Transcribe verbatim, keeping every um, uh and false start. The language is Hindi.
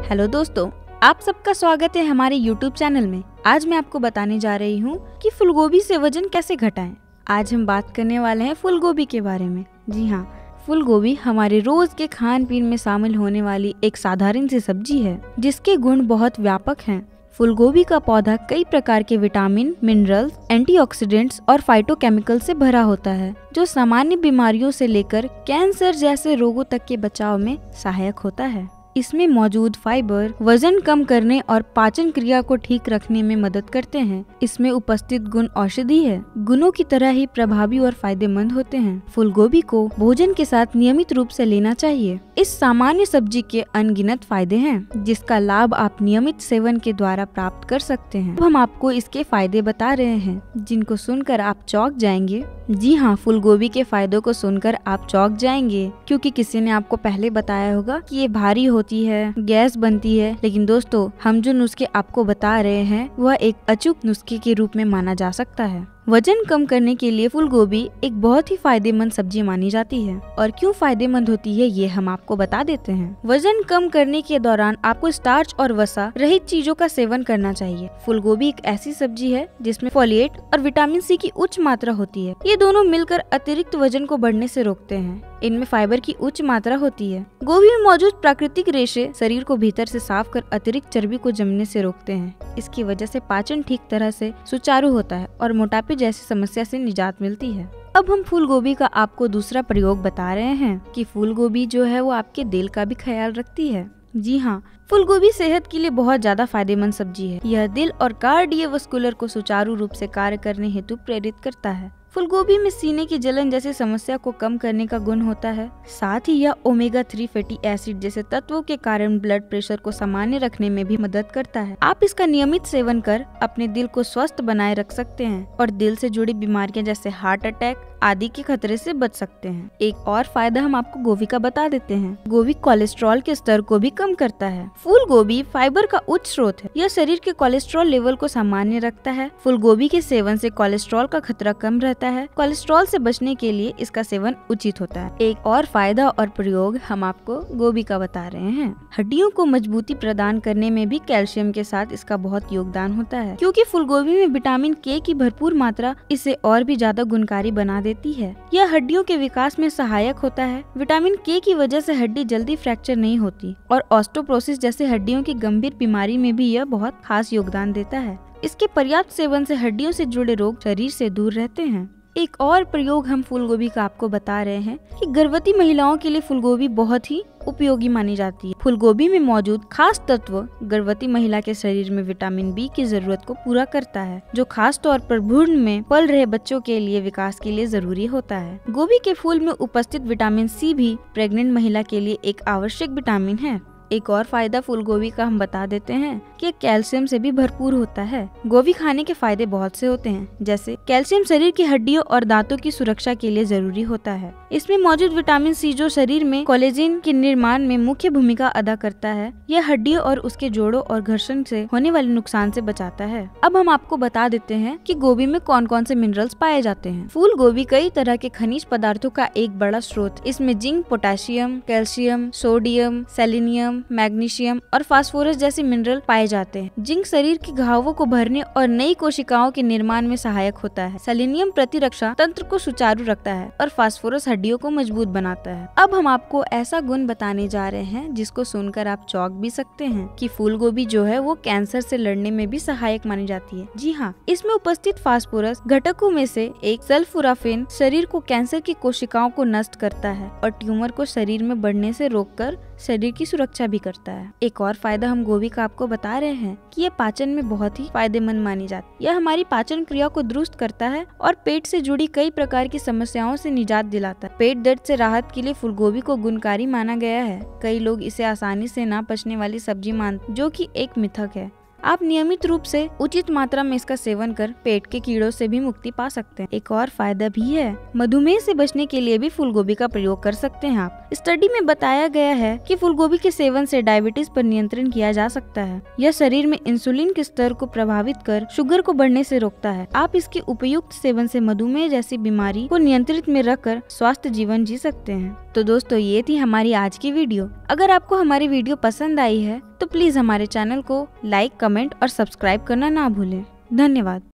हेलो दोस्तों, आप सबका स्वागत है हमारे यूट्यूब चैनल में। आज मैं आपको बताने जा रही हूँ कि फूलगोभी से वजन कैसे घटाएं। आज हम बात करने वाले हैं फूलगोभी के बारे में। जी हाँ, फूलगोभी हमारे रोज के खान पीन में शामिल होने वाली एक साधारण सी सब्जी है जिसके गुण बहुत व्यापक हैं। फूलगोभी का पौधा कई प्रकार के विटामिन, मिनरल्स, एंटीऑक्सीडेंट्स और फाइटोकेमिकल से भरा होता है जो सामान्य बीमारियों से लेकर कैंसर जैसे रोगों तक के बचाव में सहायक होता है। इसमें मौजूद फाइबर वजन कम करने और पाचन क्रिया को ठीक रखने में मदद करते हैं। इसमें उपस्थित गुण औषधि है गुणों की तरह ही प्रभावी और फायदेमंद होते हैं। फूलगोभी को भोजन के साथ नियमित रूप से लेना चाहिए। इस सामान्य सब्जी के अनगिनत फायदे हैं जिसका लाभ आप नियमित सेवन के द्वारा प्राप्त कर सकते हैं। अब हम आपको इसके फायदे बता रहे हैं जिनको सुनकर आप चौंक जाएंगे। जी हाँ, फूलगोभी के फायदों को सुनकर आप चौंक जाएंगे क्योंकि किसी ने आपको पहले बताया होगा कि ये भारी होती है, गैस बनती है। लेकिन दोस्तों, हम जो नुस्खे आपको बता रहे हैं वह एक अचूक नुस्खे के रूप में माना जा सकता है। वजन कम करने के लिए फूलगोभी एक बहुत ही फायदेमंद सब्जी मानी जाती है। और क्यों फायदेमंद होती है ये हम आपको बता देते हैं। वजन कम करने के दौरान आपको स्टार्च और वसा रहित चीजों का सेवन करना चाहिए। फूलगोभी एक ऐसी सब्जी है जिसमें फोलेट और विटामिन सी की उच्च मात्रा होती है। ये दोनों मिलकर अतिरिक्त वजन को बढ़ने से रोकते हैं। इनमें फाइबर की उच्च मात्रा होती है। गोभी में मौजूद प्राकृतिक रेशे शरीर को भीतर से साफ कर अतिरिक्त चर्बी को जमने से रोकते हैं। इसकी वजह से पाचन ठीक तरह से सुचारू होता है और मोटापे जैसी समस्या से निजात मिलती है। अब हम फूलगोभी का आपको दूसरा प्रयोग बता रहे हैं कि फूलगोभी जो है वो आपके दिल का भी ख्याल रखती है। जी हाँ, फूलगोभी सेहत के लिए बहुत ज्यादा फायदेमंद सब्जी है। यह दिल और कार्डियोवस्कुलर को सुचारू रूप से कार्य करने हेतु प्रेरित करता है। फूलगोभी में सीने की जलन जैसी समस्या को कम करने का गुण होता है। साथ ही यह ओमेगा थ्री फैटी एसिड जैसे तत्वों के कारण ब्लड प्रेशर को सामान्य रखने में भी मदद करता है। आप इसका नियमित सेवन कर अपने दिल को स्वस्थ बनाए रख सकते हैं और दिल से जुड़ी बीमारियां जैसे हार्ट अटैक आदि के खतरे से बच सकते हैं। एक और फायदा हम आपको गोभी का बता देते हैं। गोभी कोलेस्ट्रॉल के स्तर को भी कम करता है। फूलगोभी फाइबर का उच्च स्रोत है। यह शरीर के कोलेस्ट्रॉल लेवल को सामान्य रखता है। फूलगोभी के सेवन से कोलेस्ट्रॉल का खतरा कम रहता है। कोलेस्ट्रॉल से बचने के लिए इसका सेवन उचित होता है। एक और फायदा और प्रयोग हम आपको गोभी का बता रहे हैं। हड्डियों को मजबूती प्रदान करने में भी कैल्शियम के साथ इसका बहुत योगदान होता है क्योंकि फूलगोभी में विटामिन के की भरपूर मात्रा इसे और भी ज्यादा गुणकारी बना देती है। यह हड्डियों के विकास में सहायक होता है। विटामिन के की वजह से हड्डी जल्दी फ्रैक्चर नहीं होती और ऑस्टियोपोरोसिस जैसे हड्डियों की गंभीर बीमारी में भी यह बहुत खास योगदान देता है। इसके पर्याप्त सेवन से हड्डियों से जुड़े रोग शरीर से दूर रहते हैं। एक और प्रयोग हम फूलगोभी का आपको बता रहे हैं कि गर्भवती महिलाओं के लिए फूलगोभी बहुत ही उपयोगी मानी जाती है। फूलगोभी में मौजूद खास तत्व गर्भवती महिला के शरीर में विटामिन बी की जरूरत को पूरा करता है जो खास तौर पर भ्रूण में पल रहे बच्चों के लिए विकास के लिए जरूरी होता है। गोभी के फूल में उपस्थित विटामिन सी भी प्रेग्नेंट महिला के लिए एक आवश्यक विटामिन है। एक और फायदा फूलगोभी का हम बता देते हैं कि कैल्शियम से भी भरपूर होता है। गोभी खाने के फायदे बहुत से होते हैं जैसे कैल्शियम शरीर की हड्डियों और दांतों की सुरक्षा के लिए जरूरी होता है। इसमें मौजूद विटामिन सी जो शरीर में कोलेजन के निर्माण में मुख्य भूमिका अदा करता है, यह हड्डियों और उसके जोड़ों और घर्षण से होने वाले नुकसान से बचाता है। अब हम आपको बता देते हैं कि गोभी में कौन कौन से मिनरल्स पाए जाते हैं। फूल गोभी कई तरह के खनिज पदार्थों का एक बड़ा स्रोत। इसमें zinc, potassium, calcium, sodium, selenium, magnesium और फास्फोरस जैसे मिनरल पाए जाते हैं। जिंक शरीर के घावों को भरने और नई कोशिकाओं के निर्माण में सहायक होता है। सेलेनियम प्रतिरक्षा तंत्र को सुचारू रखता है और फास्फोरस हड्डियों को मजबूत बनाता है। अब हम आपको ऐसा गुण बताने जा रहे हैं जिसको सुनकर आप चौंक भी सकते हैं कि फूलगोभी जो है वो कैंसर से लड़ने में भी सहायक मानी जाती है। जी हाँ, इसमें उपस्थित फास्फोरस घटकों में से एक सल्फोराफिन शरीर को कैंसर की कोशिकाओं को नष्ट करता है और ट्यूमर को शरीर में बढ़ने से रोककर शरीर की सुरक्षा भी करता है। एक और फायदा हम गोभी का आपको बता रहे हैं कि यह पाचन में बहुत ही फायदेमंद मानी जाती है। यह हमारी पाचन क्रिया को दुरुस्त करता है और पेट से जुड़ी कई प्रकार की समस्याओं से निजात दिलाता है। पेट दर्द से राहत के लिए फूलगोभी को गुणकारी माना गया है। कई लोग इसे आसानी से ना पचने वाली सब्जी मानते जो कि एक मिथक है। आप नियमित रूप से उचित मात्रा में इसका सेवन कर पेट के कीड़ों से भी मुक्ति पा सकते हैं। एक और फायदा भी है, मधुमेह से बचने के लिए भी फूलगोभी का प्रयोग कर सकते हैं आप। स्टडी में बताया गया है कि फूलगोभी के सेवन से डायबिटीज पर नियंत्रण किया जा सकता है। यह शरीर में इंसुलिन के स्तर को प्रभावित कर शुगर को बढ़ने से रोकता है। आप इसके उपयुक्त सेवन से मधुमेह जैसी बीमारी को नियंत्रित में रखकर स्वस्थ जीवन जी सकते हैं। तो दोस्तों, ये थी हमारी आज की वीडियो। अगर आपको हमारी वीडियो पसंद आई है तो प्लीज़ हमारे चैनल को लाइक, कमेंट और सब्सक्राइब करना ना भूलें। धन्यवाद।